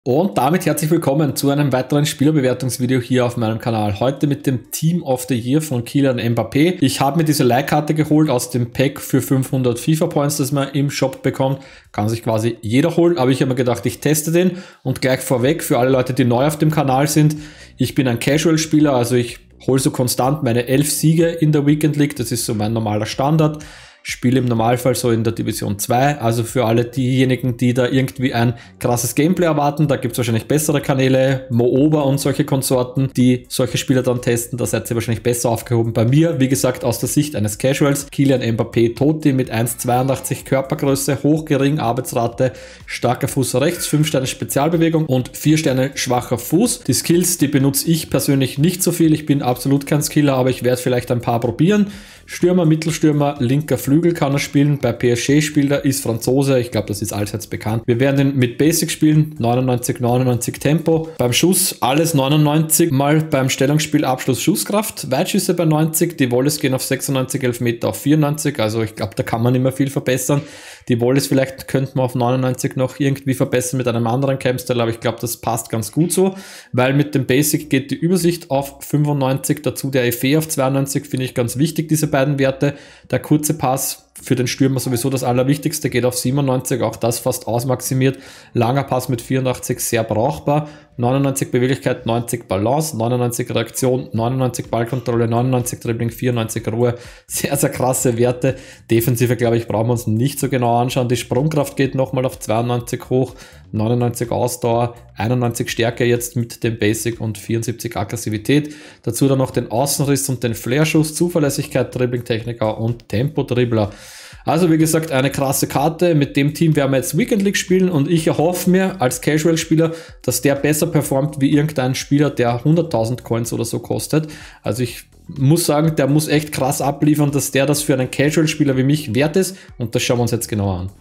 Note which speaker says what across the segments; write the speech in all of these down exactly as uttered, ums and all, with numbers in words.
Speaker 1: Und damit herzlich willkommen zu einem weiteren Spielerbewertungsvideo hier auf meinem Kanal. Heute mit dem Team of the Year von Kylian Mbappé. Ich habe mir diese Leihkarte geholt aus dem Pack für fünfhundert FIFA Points, das man im Shop bekommt. Kann sich quasi jeder holen, aber ich habe mir gedacht, ich teste den. Und gleich vorweg, für alle Leute, die neu auf dem Kanal sind, ich bin ein Casual-Spieler, also ich hole so konstant meine elf Siege in der Weekend League. Das ist so mein normaler Standard. Spiele im Normalfall so in der Division zwei, also für alle diejenigen, die da irgendwie ein krasses Gameplay erwarten, da gibt es wahrscheinlich bessere Kanäle, Mooba und solche Konsorten, die solche Spieler dann testen, da seid ihr wahrscheinlich besser aufgehoben. Bei mir, wie gesagt, aus der Sicht eines Casuals, Kylian Mbappé Totti mit eins Komma zweiundachtzig Körpergröße, hoch gering Arbeitsrate, starker Fuß rechts, fünf Sterne Spezialbewegung und vier Sterne schwacher Fuß. Die Skills, die benutze ich persönlich nicht so viel, ich bin absolut kein Skiller, aber ich werde vielleicht ein paar probieren. Stürmer, Mittelstürmer, linker Flügel kann er spielen. Bei P S G spielt er, ist Franzose. Ich glaube, das ist allseits bekannt. Wir werden ihn mit Basic spielen. neunundneunzig, neunundneunzig Tempo. Beim Schuss alles neunundneunzig. Mal beim Stellungsspiel Abschluss Schusskraft. Weitschüsse bei neunzig. Die Volleys gehen auf sechsundneunzig, Elfmeter auf vierundneunzig. Also ich glaube, da kann man immer viel verbessern. Die Volleys vielleicht könnte man auf neunundneunzig noch irgendwie verbessern mit einem anderen Campstyle. Aber ich glaube, das passt ganz gut so. Weil mit dem Basic geht die Übersicht auf fünfundneunzig. Dazu der F E auf zweiundneunzig. Finde ich ganz wichtig, diese beiden Werte. Der kurze Pass für den Stürmer sowieso das Allerwichtigste, geht auf siebenundneunzig, auch das fast ausmaximiert. Langer Pass mit vierundachtzig, sehr brauchbar. neunundneunzig Beweglichkeit, neunzig Balance, neunundneunzig Reaktion, neunundneunzig Ballkontrolle, neunundneunzig Dribbling, vierundneunzig Ruhe. Sehr, sehr krasse Werte. Defensive, glaube ich, brauchen wir uns nicht so genau anschauen. Die Sprungkraft geht nochmal auf zweiundneunzig hoch, neunundneunzig Ausdauer, einundneunzig Stärke jetzt mit dem Basic und vierundsiebzig Aggressivität. Dazu dann noch den Außenriss und den Flareschuss, Zuverlässigkeit, Dribbling-Techniker und Tempo-Dribbler. Also wie gesagt, eine krasse Karte. Mit dem Team werden wir jetzt Weekend League spielen und ich erhoffe mir als Casual-Spieler, dass der besser performt wie irgendein Spieler, der hunderttausend Coins oder so kostet. Also ich muss sagen, der muss echt krass abliefern, dass der das für einen Casual-Spieler wie mich wert ist und das schauen wir uns jetzt genauer an.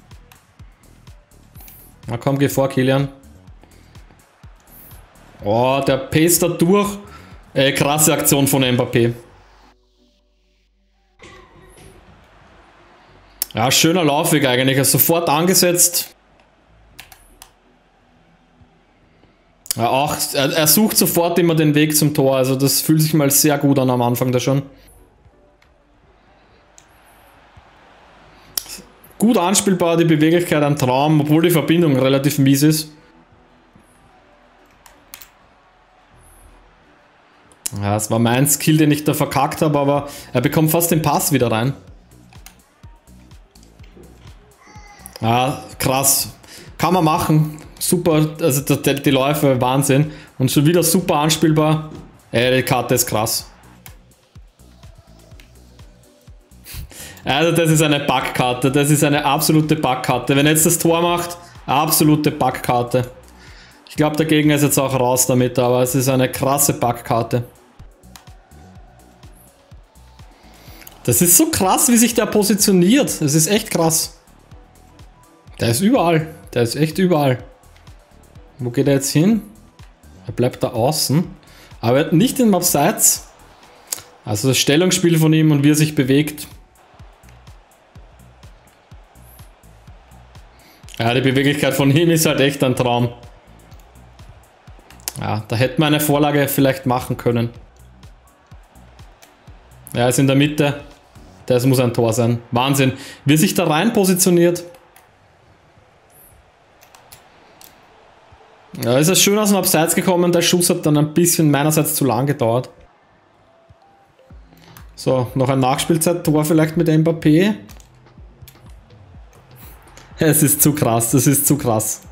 Speaker 1: Na komm, geh vor, Kylian. Oh, der pace da durch. Äh, krasse Aktion von Mbappé. Ja, schöner Laufweg eigentlich, er ist sofort angesetzt. Ja, auch, er, er sucht sofort immer den Weg zum Tor, also das fühlt sich mal sehr gut an am Anfang da schon. Gut anspielbar, die Beweglichkeit ein Traum, obwohl die Verbindung relativ mies ist. Ja, das war mein Skill, den ich da verkackt habe, aber er bekommt fast den Pass wieder rein. Ja, krass. Kann man machen. Super, also die, die Läufe, Wahnsinn. Und schon wieder super anspielbar. Ey, die Karte ist krass. Also das ist eine Bugkarte. Das ist eine absolute Bugkarte. Wenn er jetzt das Tor macht, absolute Bugkarte. Ich glaube, der Gegner ist jetzt auch raus damit, aber es ist eine krasse Bugkarte. Das ist so krass, wie sich der positioniert. Das ist echt krass. Der ist überall. Der ist echt überall. Wo geht er jetzt hin? Er bleibt da außen. Aber nicht im Abseits. Also das Stellungsspiel von ihm und wie er sich bewegt. Ja, die Beweglichkeit von ihm ist halt echt ein Traum. Ja, da hätten wir eine Vorlage vielleicht machen können. Er ist in der Mitte. Das muss ein Tor sein. Wahnsinn. Wie er sich da rein positioniert. Ja, ist es schön aus dem Abseits gekommen, der Schuss hat dann ein bisschen meinerseits zu lang gedauert. So, noch ein Nachspielzeit-Tor vielleicht mit Mbappé. Es ist zu krass, das ist zu krass.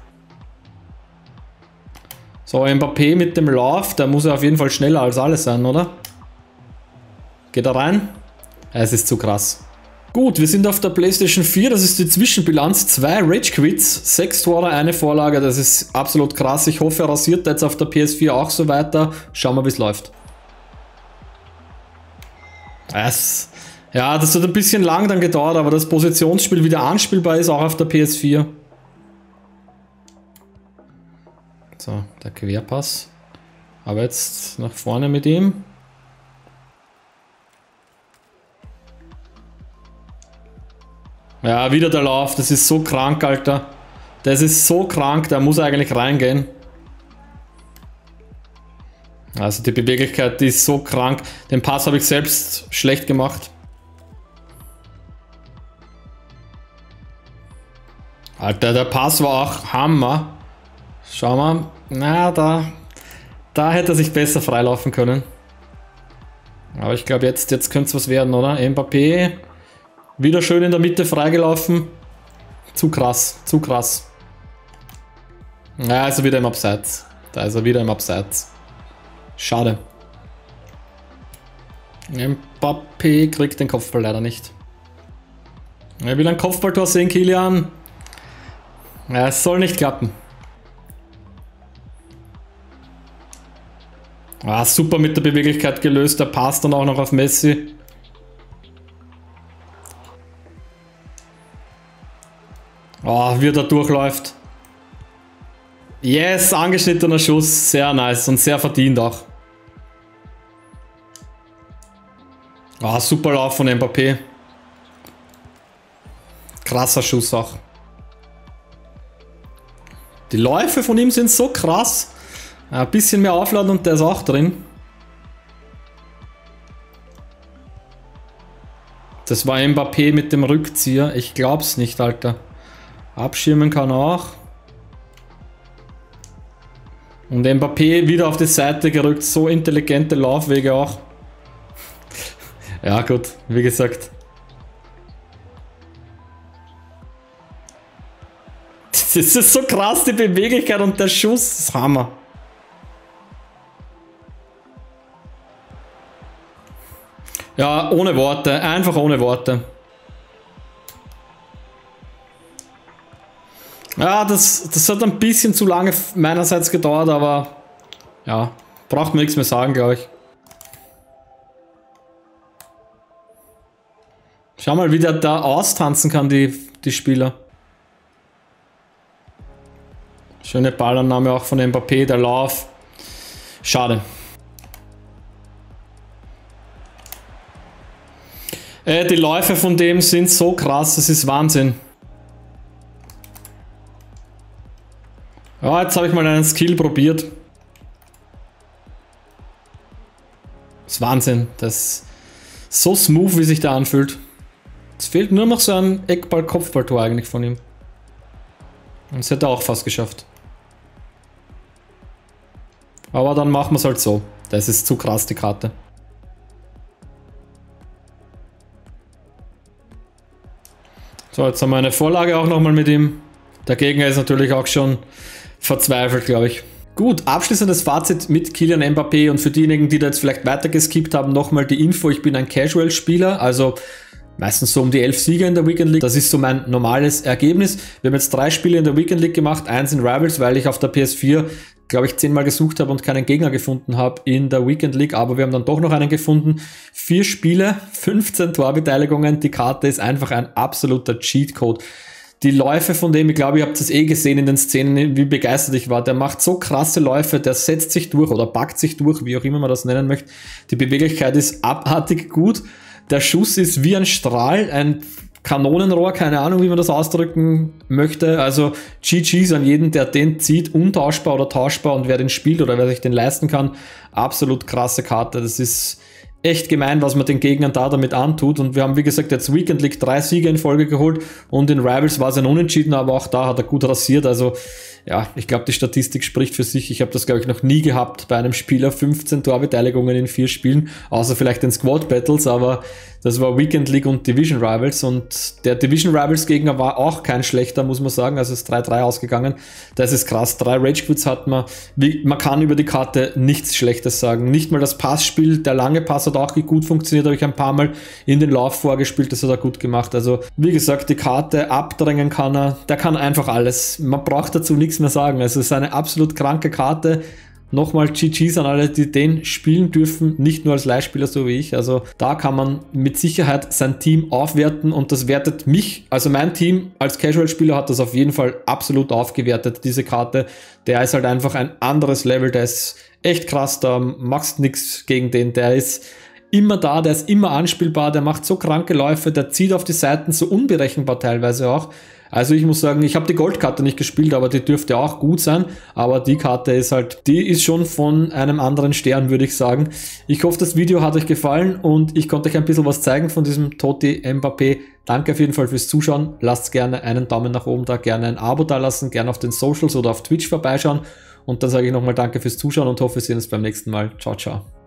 Speaker 1: So, Mbappé mit dem Lauf, der muss ja auf jeden Fall schneller als alles sein, oder? Geht er rein? Es ist zu krass. Gut, wir sind auf der PlayStation vier, das ist die Zwischenbilanz, zwei Rage Quits, sechs Tore, eine Vorlage, das ist absolut krass. Ich hoffe, er rasiert jetzt auf der P S vier auch so weiter. Schauen wir, wie es läuft. Es, ja, das hat ein bisschen lang dann gedauert, aber das Positionsspiel wieder anspielbar ist, auch auf der P S vier. So, der Querpass. Aber jetzt nach vorne mit ihm. Ja, wieder der Lauf, das ist so krank, Alter. Das ist so krank, der muss eigentlich reingehen. Also die Beweglichkeit, die ist so krank. Den Pass habe ich selbst schlecht gemacht. Alter, der Pass war auch Hammer. Schau mal. Na, da, da hätte er sich besser freilaufen können. Aber ich glaube, jetzt, jetzt könnte es was werden, oder? Mbappé. Wieder schön in der Mitte freigelaufen. Zu krass, zu krass. Ja, ist er wieder im Abseits. Da ist er wieder im Abseits. Schade. Mbappé kriegt den Kopfball leider nicht. Er will ein Kopfballtor sehen, Kilian. Ja, es soll nicht klappen. Ah, super mit der Beweglichkeit gelöst. Der passt dann auch noch auf Messi. Oh, wie er da durchläuft. Yes, angeschnittener Schuss. Sehr nice und sehr verdient auch. Ah, super Lauf von Mbappé. Krasser Schuss auch. Die Läufe von ihm sind so krass. Ein bisschen mehr aufladen und der ist auch drin. Das war Mbappé mit dem Rückzieher. Ich glaub's nicht, Alter. Abschirmen kann er auch. Und Mbappé wieder auf die Seite gerückt. So intelligente Laufwege auch. Ja gut, wie gesagt. Das ist so krass, die Beweglichkeit und der Schuss. Das ist Hammer. Ja, ohne Worte. Einfach ohne Worte. Ja, das, das hat ein bisschen zu lange meinerseits gedauert, aber ja, braucht mir nichts mehr sagen, glaube ich. Schau mal, wie der da austanzen kann, die, die Spieler. Schöne Ballannahme auch von Mbappé, der Lauf. Schade. Äh, die Läufe von dem sind so krass, das ist Wahnsinn. Ja, jetzt habe ich mal einen Skill probiert. Das ist Wahnsinn. Das ist so smooth, wie sich der anfühlt. Es fehlt nur noch so ein Eckball-Kopfballtor eigentlich von ihm. Und das hätte er auch fast geschafft. Aber dann machen wir es halt so. Das ist zu krass, die Karte. So, jetzt haben wir eine Vorlage auch nochmal mit ihm. Der Gegner ist natürlich auch schon verzweifelt, glaube ich. Gut, abschließendes Fazit mit Kylian Mbappé und für diejenigen, die da jetzt vielleicht weiter geskippt haben, nochmal die Info, ich bin ein Casual-Spieler, also meistens so um die elf Siege in der Weekend League. Das ist so mein normales Ergebnis. Wir haben jetzt drei Spiele in der Weekend League gemacht, eins in Rivals, weil ich auf der P S vier, glaube ich, zehnmal gesucht habe und keinen Gegner gefunden habe in der Weekend League, aber wir haben dann doch noch einen gefunden. Vier Spiele, fünfzehn Torbeteiligungen, die Karte ist einfach ein absoluter Cheatcode. Die Läufe von dem, ich glaube, ihr habt es eh gesehen in den Szenen, wie begeistert ich war. Der macht so krasse Läufe, der setzt sich durch oder packt sich durch, wie auch immer man das nennen möchte. Die Beweglichkeit ist abartig gut. Der Schuss ist wie ein Strahl, ein Kanonenrohr, keine Ahnung, wie man das ausdrücken möchte. Also G Gs an jeden, der den zieht, untauschbar oder tauschbar und wer den spielt oder wer sich den leisten kann. Absolut krasse Karte. Das ist echt gemein, was man den Gegnern da damit antut. Und wir haben, wie gesagt, jetzt Weekend League drei Siege in Folge geholt und in Rivals war es ein Unentschieden, aber auch da hat er gut rasiert. Also ja, ich glaube, die Statistik spricht für sich. Ich habe das, glaube ich, noch nie gehabt bei einem Spieler. fünfzehn Torbeteiligungen in vier Spielen, außer vielleicht den Squad Battles, aber das war Weekend League und Division Rivals und der Division Rivals Gegner war auch kein schlechter, muss man sagen. Also es ist drei drei ausgegangen. Das ist krass. Drei Rage Quits hat man. Wie, man kann über die Karte nichts Schlechtes sagen. Nicht mal das Passspiel, der lange Pass hat auch gut funktioniert, habe ich ein paar Mal in den Lauf vorgespielt, das hat er gut gemacht. Also wie gesagt, die Karte abdrängen kann er, der kann einfach alles. Man braucht dazu nichts mehr sagen. Also es ist eine absolut kranke Karte. Nochmal G Gs an alle, die den spielen dürfen, nicht nur als Leihspieler so wie ich. Also da kann man mit Sicherheit sein Team aufwerten und das wertet mich, also mein Team als Casual-Spieler hat das auf jeden Fall absolut aufgewertet, diese Karte. Der ist halt einfach ein anderes Level, der ist echt krass, da machst nichts gegen den, der ist immer da, der ist immer anspielbar, der macht so kranke Läufe, der zieht auf die Seiten, so unberechenbar teilweise auch. Also ich muss sagen, ich habe die Goldkarte nicht gespielt, aber die dürfte auch gut sein. Aber die Karte ist halt, die ist schon von einem anderen Stern, würde ich sagen. Ich hoffe, das Video hat euch gefallen und ich konnte euch ein bisschen was zeigen von diesem Totti Mbappé. Danke auf jeden Fall fürs Zuschauen. Lasst gerne einen Daumen nach oben da, gerne ein Abo da lassen, gerne auf den Socials oder auf Twitch vorbeischauen. Und dann sage ich nochmal danke fürs Zuschauen und hoffe, wir sehen uns beim nächsten Mal. Ciao, ciao.